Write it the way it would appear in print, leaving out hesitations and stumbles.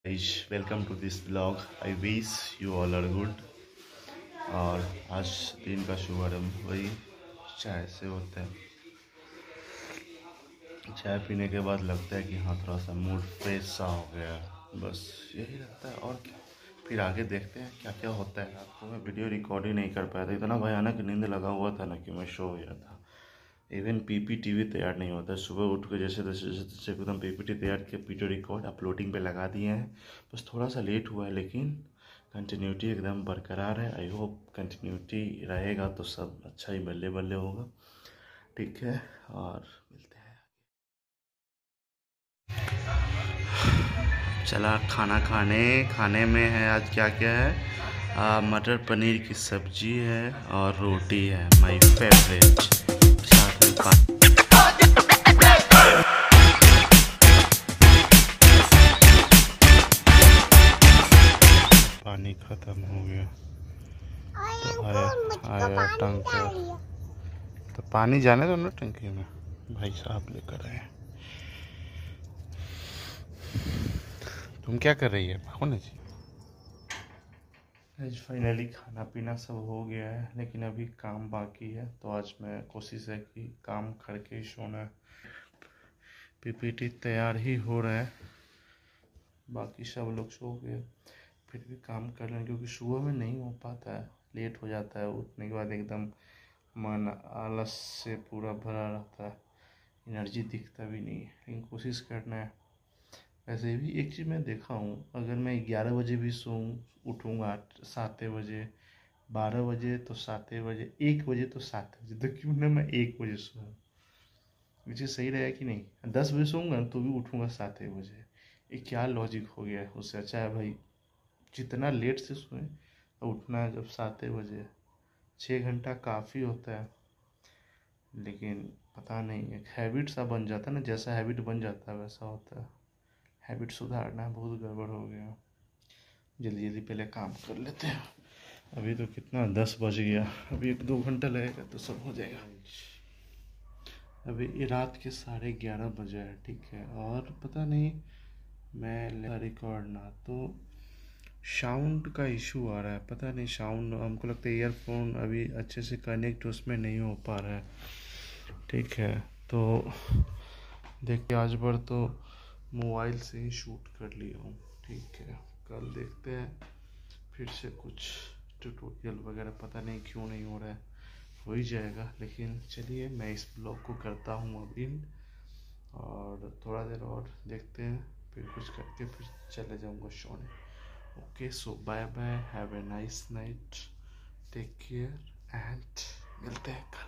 guys, welcome to this vlog. I wish you all are good. और आज दिन का शुभारंभ वही चाय से होता है। चाय पीने के बाद लगता है कि हाँ थोड़ा सा मूड फ्रेश सा हो गया, बस यही लगता है और क्या। फिर आगे देखते हैं क्या क्या होता है। आपको मैं वीडियो रिकॉर्ड ही नहीं कर पाया था, इतना भयानक नींद लगा हुआ था ना कि मैं सो गया था। इवन पीपीटी भी तैयार नहीं होता। सुबह उठ के जैसे जैसे एकदम पीपीटी तैयार किया, वीडियो रिकॉर्ड अपलोडिंग पे लगा दिए हैं। बस थोड़ा सा लेट हुआ है लेकिन कंटिन्यूटी एकदम बरकरार है। आई होप कंटिन्यूटी रहेगा तो सब अच्छा ही बल्ले बल्ले होगा। ठीक है, और मिलते हैं। चला खाना खाने में है आज क्या क्या है। मटर पनीर की सब्जी है और रोटी है, माय फेवरेट। साथ में पानी खत्म हो गया तो आया टंकर। तो पानी जाने दो ना टंकी में, भाई साहब लेकर आए। तुम क्या कर रही है? भागो ना जी। आज फाइनली खाना पीना सब हो गया है लेकिन अभी काम बाकी है, तो आज मैं कोशिश है कि काम करके ही सोना है। पीपीटी तैयार ही हो रहा है, बाकी सब लोग सो गए, फिर भी काम कर रहे हैं क्योंकि सुबह में नहीं हो पाता है, लेट हो जाता है। उठने के बाद एकदम मन आलस से पूरा भरा रहता है, एनर्जी दिखता भी नहीं है, लेकिन कोशिश करना है। वैसे भी एक चीज़ मैं देखा हूँ, अगर मैं 11 बजे भी उठूँगा 7 बजे, 12 बजे तो 7 बजे, 1 बजे तो 7 बजे, तो क्यों ना मैं 1 बजे सोऊँ। ये चीज़ सही रहेगा कि नहीं? 10 बजे सोऊंगा तो भी उठूँगा 7 बजे। ये क्या लॉजिक हो गया है? उससे अच्छा है भाई जितना लेट से सोएं तो उठना है जब 7 बजे। 6 घंटा काफ़ी होता है, लेकिन पता नहीं एक हैबिट सा बन जाता है ना, जैसा हैबिट बन जाता है वैसा होता है। हैबिट सुधारना बहुत गड़बड़ हो गया। जल्दी जल्दी पहले काम कर लेते हैं। अभी तो कितना 10 बज गया, अभी 1-2 घंटा लगेगा तो सब हो जाएगा। अभी रात के 11:30 बजे है, ठीक है। और पता नहीं मैं रिकॉर्ड ना तो साउंड का इशू आ रहा है, पता नहीं साउंड, हमको लगता है ईयरफोन अभी अच्छे से कनेक्ट उसमें नहीं हो पा रहा है। ठीक है, तो देखिए आज भर तो मोबाइल से ही शूट कर लिया हूँ। ठीक है, कल देखते हैं फिर से कुछ ट्यूटोरियल वगैरह, पता नहीं क्यों नहीं हो रहा है, हो ही जाएगा। लेकिन चलिए मैं इस ब्लॉग को करता हूँ अब इन, और थोड़ा देर और देखते हैं, फिर कुछ करके फिर चले जाऊँगा सोने। Okay, so bye bye, have a nice night, take care and मिलते हैं कल।